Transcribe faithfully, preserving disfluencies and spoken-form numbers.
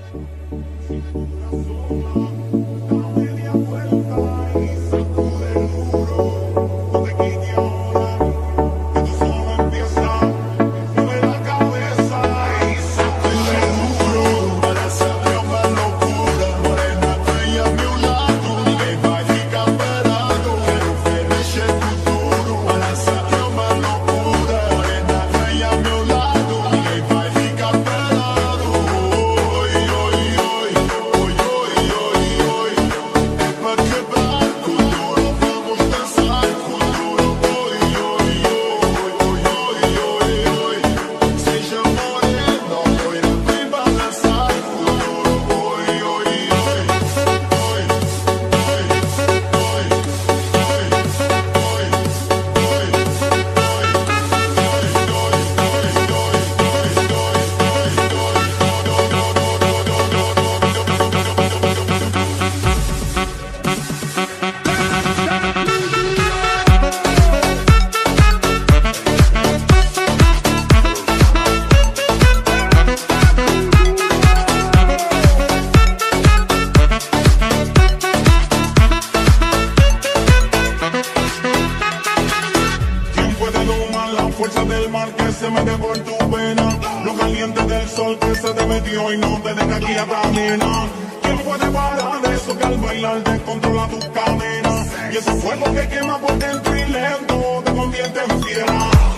fuerza del mar que se mete por tu vena, lo caliente del sol que se te metió y no te deja aquí a caminar. ¿Quién puede parar eso que al bailar te controla tus cadenas? Y ese fuego que quema por dentro y lento te convierte en fiera.